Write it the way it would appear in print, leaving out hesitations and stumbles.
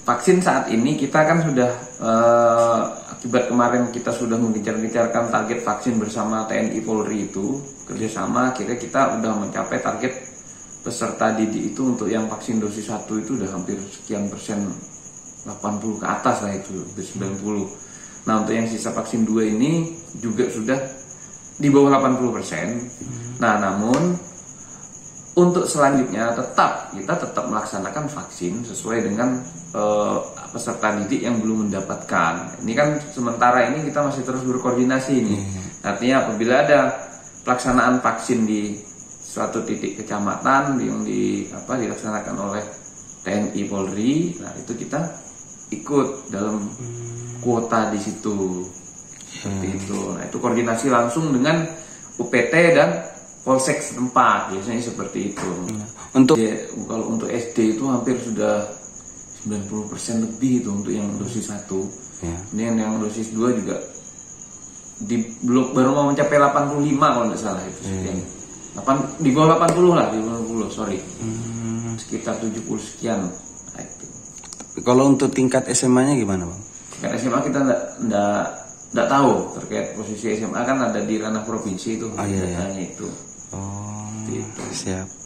vaksin saat ini kita kan sudah akibat kemarin kita sudah mengejar-ngejarkan target vaksin bersama TNI Polri itu kerjasama, akhirnya kita udah mencapai target peserta didik itu untuk yang vaksin dosis 1 itu udah hampir sekian persen, 80 ke atas lah itu, 90. Nah untuk yang sisa vaksin 2 ini juga sudah di bawah 80%. Nah namun untuk selanjutnya kita tetap melaksanakan vaksin sesuai dengan peserta didik yang belum mendapatkan. Ini kan sementara ini kita masih terus berkoordinasi ini. Artinya apabila ada pelaksanaan vaksin di suatu titik kecamatan yang dilaksanakan oleh TNI Polri, nah itu kita ikut dalam kuota di situ. Seperti itu. Nah, itu koordinasi langsung dengan UPT dan Polsek setempat, biasanya seperti itu. Kalau untuk SD itu hampir sudah 90% lebih itu untuk yang dosis 1. Ini yang dosis 2 juga baru mau mencapai 85 kalau nggak salah itu. Di bawah 80 lah, di bawah 80, sorry. Sekitar 70 sekian. Nah, itu. Kalau untuk tingkat SMA-nya gimana, Bang? Tingkat SMA kita nggak tahu, terkait posisi SMA kan ada di ranah provinsi itu. Iya. Itu. Oh, gitu. Siap.